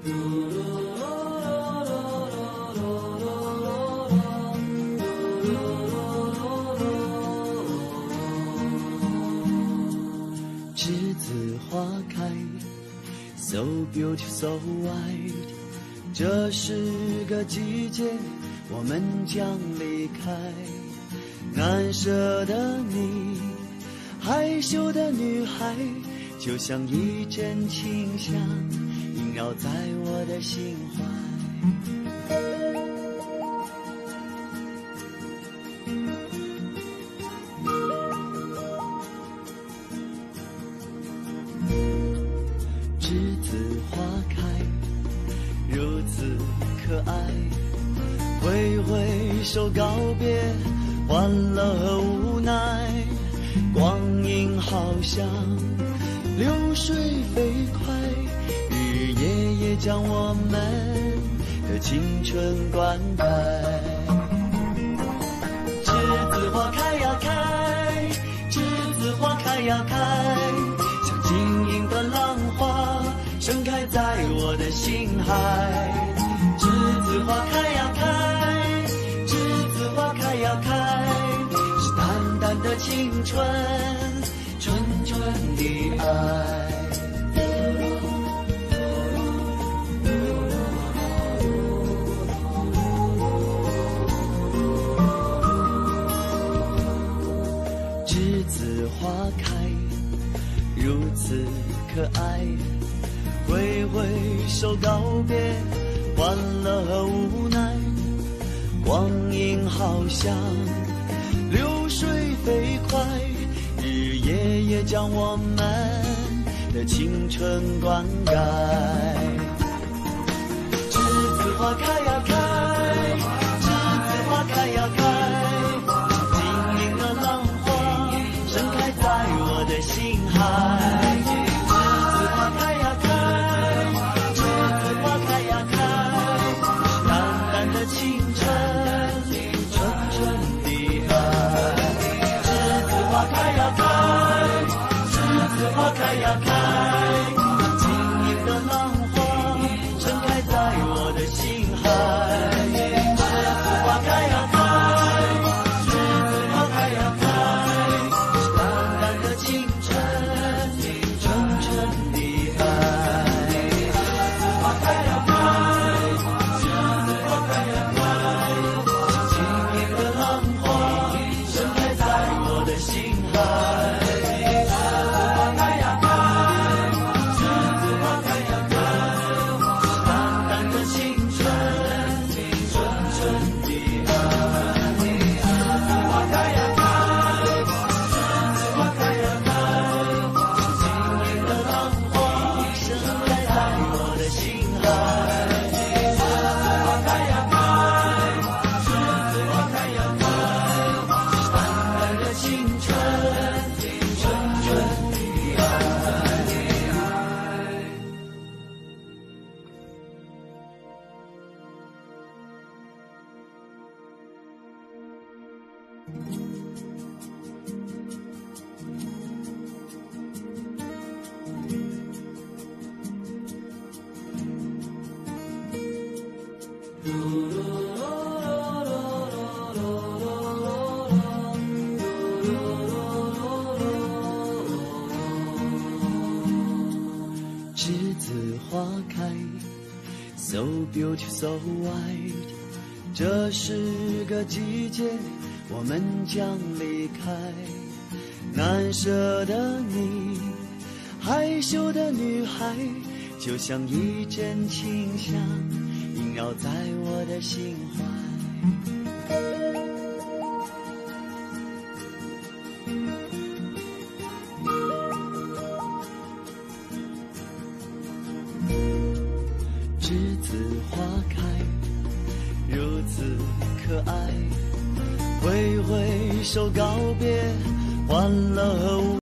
栀子花开 ，so beautiful, so white。这是个季节，我们将离开。难舍的你，害羞的女孩，就像一阵清香，萦绕在我的心怀。栀子花开，如此可爱，挥挥手告别欢乐和无奈，光阴好像流水飞快，日夜也将我们的青春灌溉。栀子花开呀开，栀子花开呀开，像晶莹的浪花盛开在我的心海。栀子花开呀开，栀子花开呀开，是淡淡的青春，纯纯的爱。栀子花开，如此可爱，挥挥手告别欢乐和无奈，光阴好像流水飞快，日夜也将我们的青春灌溉。栀子花开呀开，栀子花开呀开，晶莹的浪花盛开在我的心海。栀子花开呀开，栀子花开呀开，是淡淡的青春，纯纯的爱。栀子花开呀开，栀子花开呀开，晶莹的浪花盛开在我的心海。栀子花开呀开，栀子花开呀开，是淡淡的青春，纯纯的爱。栀子花开呀开，栀子花开呀开，晶莹的浪花盛开在我的心海。栀子花开呀开，栀子花开呀开，是淡淡的青春，纯纯的爱。栀子花开呀开，栀子花开呀开，晶莹的浪花盛开在我的心海。栀子花开呀开，栀子花开呀开，是淡淡的青春，纯纯的爱。栀子花开 ，so beautiful, so white。这是个季节，我们将离开。难舍的你，害羞的女孩，就像一阵清香，萦绕在我的心怀。栀子花开，如此可爱，挥挥手告别欢乐和无